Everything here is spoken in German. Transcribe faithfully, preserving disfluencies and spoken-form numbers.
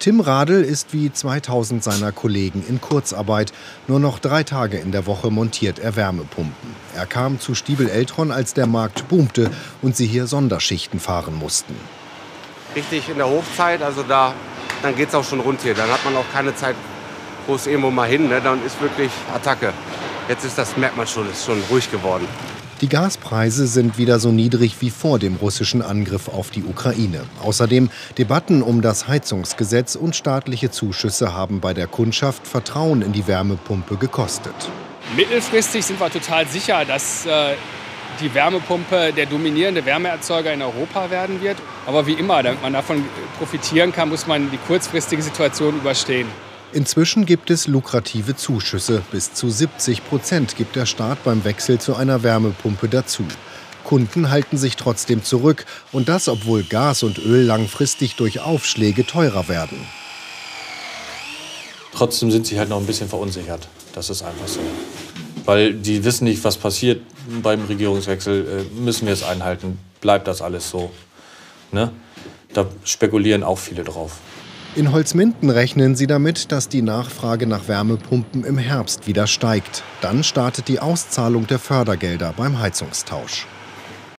Tim Radl ist wie zweitausend seiner Kollegen in Kurzarbeit. Nur noch drei Tage in der Woche montiert er Wärmepumpen. Er kam zu Stiebel-Eltron, als der Markt boomte und sie hier Sonderschichten fahren mussten. Richtig in der Hochzeit, also da, dann geht es auch schon rund hier. Dann hat man auch keine Zeit, groß irgendwo mal hin, ne? Dann ist wirklich Attacke. Jetzt ist das, merkt man schon, ist schon ruhig geworden. Die Gaspreise sind wieder so niedrig wie vor dem russischen Angriff auf die Ukraine. Außerdem Debatten um das Heizungsgesetz und staatliche Zuschüsse haben bei der Kundschaft Vertrauen in die Wärmepumpe gekostet. Mittelfristig sind wir total sicher, dass äh, die Wärmepumpe der dominierende Wärmeerzeuger in Europa werden wird. Aber wie immer, damit man davon profitieren kann, muss man die kurzfristige Situation überstehen. Inzwischen gibt es lukrative Zuschüsse. Bis zu siebzig Prozent gibt der Staat beim Wechsel zu einer Wärmepumpe dazu. Kunden halten sich trotzdem zurück. Und das, obwohl Gas und Öl langfristig durch Aufschläge teurer werden. Trotzdem sind sie halt noch ein bisschen verunsichert. Das ist einfach so. Weil die wissen nicht, was passiert beim Regierungswechsel. Müssen wir es einhalten? Bleibt das alles so? Ne? Da spekulieren auch viele drauf. In Holzminden rechnen sie damit, dass die Nachfrage nach Wärmepumpen im Herbst wieder steigt. Dann startet die Auszahlung der Fördergelder beim Heizungstausch.